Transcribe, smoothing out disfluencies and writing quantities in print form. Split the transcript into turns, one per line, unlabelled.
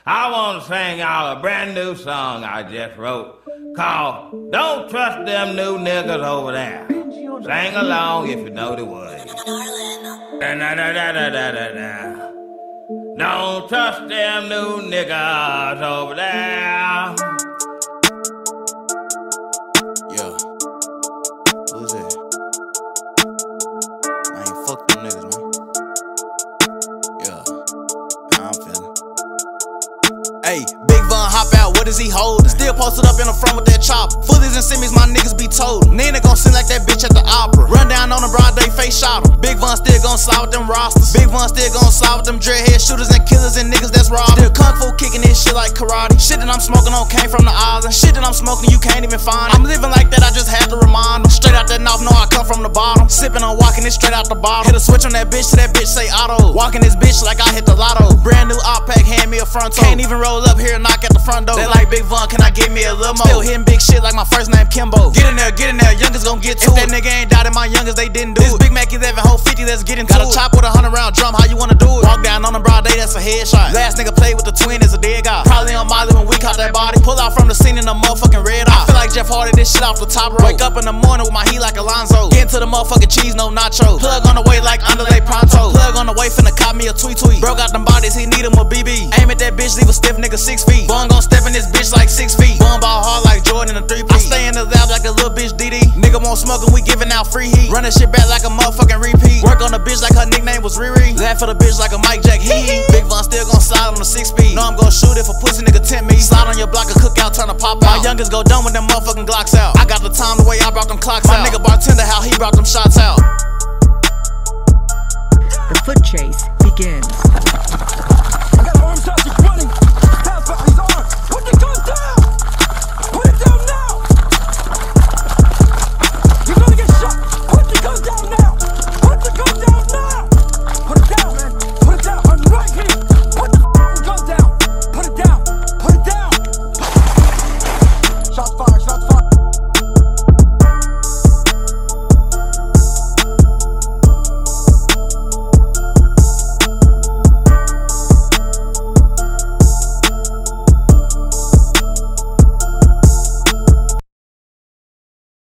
I want to sing y'all a brand new song I just wrote called Don't Trust Them New Niggas Over There. Sing along if you know the words. Don't trust them new niggas over there.
Yeah. Who is it? I ain't fuck them niggas, man. Yeah. How I'm feeling. Hey, Big Von hop out, what is he holding? Still posted up in the front with that chopper. Fullies and simmies, my niggas be told. Nina gon' sing like that bitch at the opera. Run down on the broad day, face shot him. Big Von still gon' slide with them rosters. Big Von still gon' slide with them dreadhead shooters and killers and niggas that's robbing. Still kung fu kicking this shit like karate. Shit that I'm smoking on came from the island. Shit that I'm smoking you can't even find. I'm living like that, I just had to remind them. Straight out that north, know I come from the bottom. Sipping on walking it straight out the bottle. Hit a switch on that bitch till that bitch say auto. Walking this bitch like I hit the lotto. Brand new op pack, hand me a fronto. Can't even roll up here and knock at the front door. They like Big Von, can I get me a little more? Still hitting big shit like my first name Kimbo. Get in there, youngest gon' get to it. If that nigga ain't doubted my youngest, they didn't do it. This Big Mac is having whole 50, let's get into it. Got a chop with a 100-round drum, how you wanna do it? Walk down on the broad day, that's a headshot. Last nigga played with the twin is a dead guy. Probably on Molly when we caught that body. Pull out from the scene in a motherfucking red eye. I feel like Jeff Hardy, this shit off the top rope. Wake up in the morning with my heat like Alonzo. Get into the motherfucking cheese, no nachos. Plug on the way like underlay pronto. Plug on the way finna cop me a tweet. Bro got them bodies, he need him a BB. Aim at that bitch, leave a stiff nigga 6 feet. Bun gon' step in this bitch like 6 feet. Bun ball hard like Jordan in a 3-piece. I stay in the lab like a little bitch DD. Nigga won't smoke and we giving out free heat. Running shit back like a motherfucking repeat. Work on the bitch like her nickname was Riri. Laugh for the bitch like a Mike Jack hee. Big Von still gon' slide on the 6-speed. Know I'm gon' shoot if a pussy nigga tempt me. Slide on your block, a cookout, turn to pop out. My youngest go dumb with them motherfucking Glocks out. I got the time the way I brought them clocks out. My nigga bartender how he brought them shots out.
The foot chase begins.